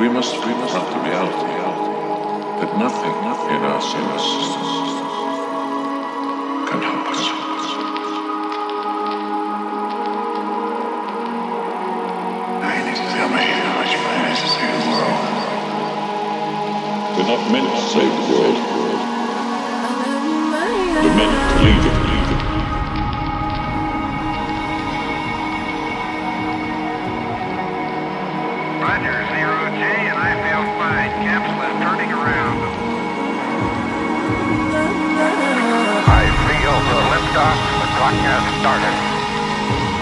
must confront the reality that nothing in our solar system can help us. I need to tell me how much fun it is to save the world. We're not meant to save the world. We're meant to lead it. Roger, 0J, and I feel fine. Capsule is turning around. I feel the liftoff. The clock has started.